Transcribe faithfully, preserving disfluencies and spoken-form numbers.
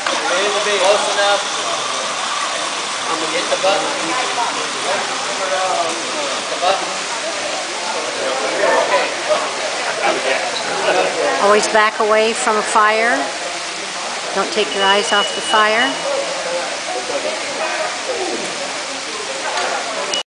Close enough. I'm gonna hit the button. The button. Always back away from a fire. Don't take your eyes off the fire.